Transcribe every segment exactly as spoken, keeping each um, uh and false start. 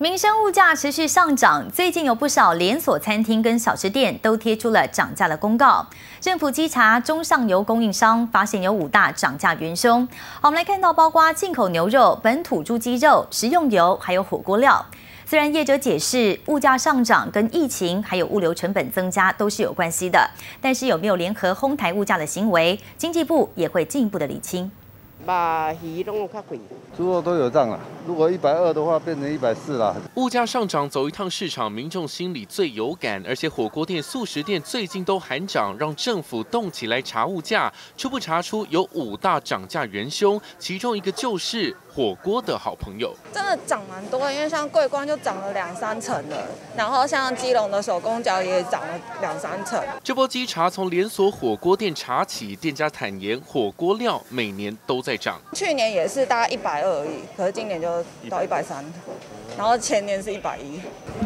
民生物价持续上涨，最近有不少连锁餐厅跟小吃店都贴出了涨价的公告。政府稽查中上游供应商，发现有五大涨价元凶。好，我们来看到，包括进口牛肉、本土猪鸡肉、食用油，还有火锅料。虽然业者解释物价上涨跟疫情还有物流成本增加都是有关系的，但是有没有联合哄抬物价的行为，经济部也会进一步的厘清。 肉鱼拢有较贵， 猪肉都有涨了。如果一百二的话，变成一百四了。 物价上涨，走一趟市场，民众心里最有感。而且火锅店、素食店最近都喊涨，让政府动起来查物价。初步查出有五大涨价元凶，其中一个就是火锅的好朋友。 真的涨蛮多的，因为像桂冠就涨了两三成了，然后像基隆的手工饺也涨了两三成。 这波稽查从连锁火锅店查起，店家坦言火锅料每年都在。 去年也是大概一百二而已，可是今年就到一百三，然后前年是一百一。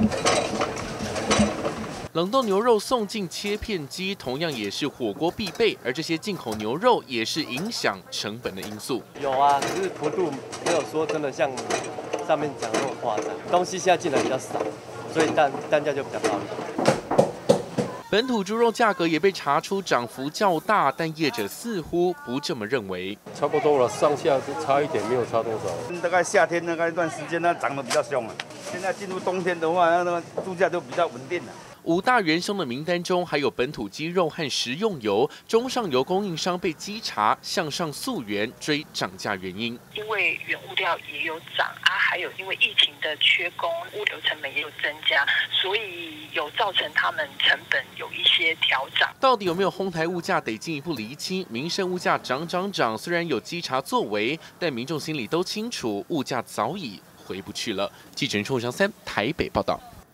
冷冻牛肉送进切片机，同样也是火锅必备，而这些进口牛肉也是影响成本的因素。 有啊，可是幅度没有说真的像上面讲的那么夸张，东西现在进来比较少，所以单单价就比较高一点。 本土猪肉价格也被查出涨幅较大，但业者似乎不这么认为。 差不多了，上下是差一点，没有差多少。 大概夏天那个一段时间，它涨得比较凶了。现在进入冬天的话，那个猪价就比较稳定了。 五大元凶的名单中，还有本土鸡肉和食用油，中上游供应商被稽查，向上溯源追涨价原因。 因为原物料也有涨啊，还有因为疫情的缺工，物流成本也有增加，所以有造成他们成本有一些调整。 到底有没有哄抬物价，得进一步厘清。民生物价涨涨涨，虽然有稽查作为，但民众心里都清楚，物价早已回不去了。记者邱祥三台北报道。